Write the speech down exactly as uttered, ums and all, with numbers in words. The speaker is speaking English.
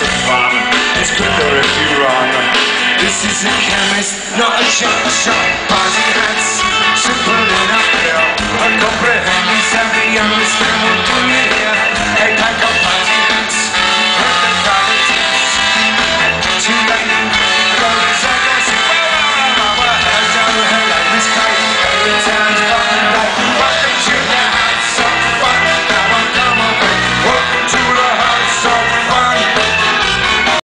a farmer. It's quicker if you run. This is a chemist, not a shop shop. Party hats, simple enough, Bill. I comprehend, he's every youngest thing will do it.